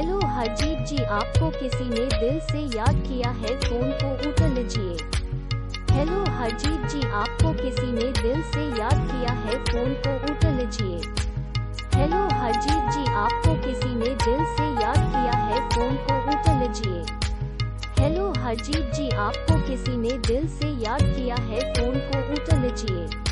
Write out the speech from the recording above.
Hello Harjeet जी, आपको किसी ने दिल से याद किया है, फोन को उठा लीजिए। हेलो हरजीत जी, आपको किसी ने दिल से याद किया है, फोन को उठा लीजिए। हेलो हरजीत जी, आपको किसी ने दिल से याद किया है, फोन को उठा लीजिए। हेलो हरजीत जी, आपको किसी ने दिल से याद किया है, फोन को उठा लीजिए।